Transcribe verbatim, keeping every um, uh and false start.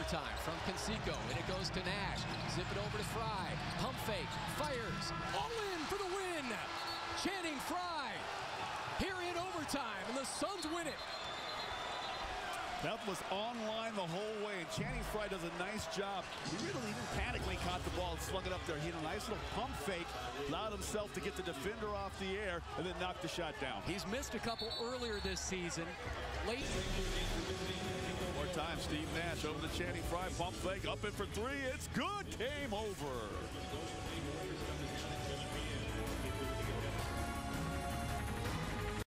overtime from Conseco, and it goes to Nash. Zip it over to Frye. Pump fake, fires, all in for the win. Channing Frye here in overtime, and the Suns win it. That was online the whole way, and Channing Frye does a nice job. He really didn't panic when he caught the ball and slung it up there. He had a nice little pump fake, allowed himself to get the defender off the air, and then knocked the shot down. He's missed a couple earlier this season. Late. One more time, Steve Nash over the Channing Frye pump fake, up in for three. It's good. Game over.